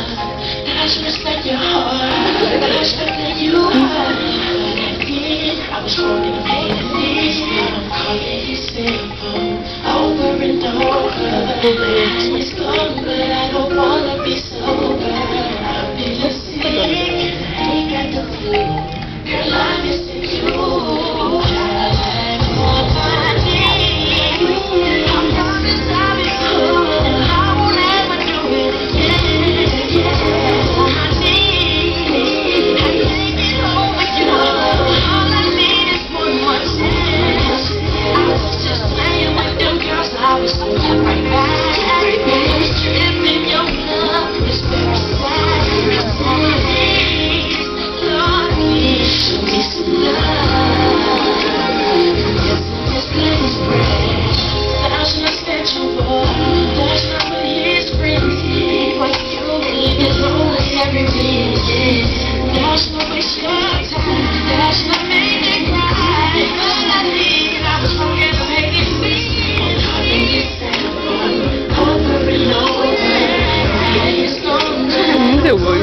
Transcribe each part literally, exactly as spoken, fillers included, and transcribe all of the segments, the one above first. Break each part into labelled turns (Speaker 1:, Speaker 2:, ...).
Speaker 1: I should respect your heart. I respect that you are. I was wrong in the pain and knees. I'm calling you simple. Over and over. It's gone, but I don't wanna be sober. I've been sick. Ain't got the flu. Girl, I'm missing you. I'm on my knees. I promise I'll be good. And I won't ever do it again. On my knees. I can't get over you. All I need is one more chance. I was just playing with them girls. I was so right back. Tripping your love is very sad. On my knees. Lord, please show me some love. This place breaks. That's not sexual. That's not what he's bringing. What you need is only every weekend. That's not waste your time. That's not make me cry. All I need, I was wrong and I'm hating me. Calling you simple. Over and over. Yeah, it's gone now.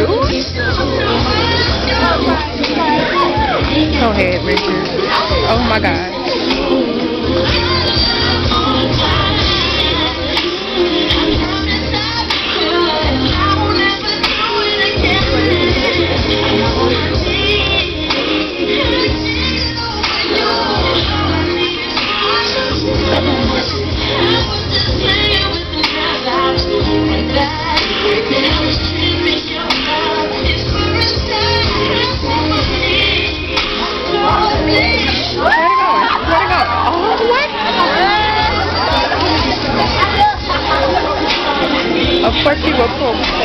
Speaker 2: Go ahead, Richard. Oh my God. Of course you will pull.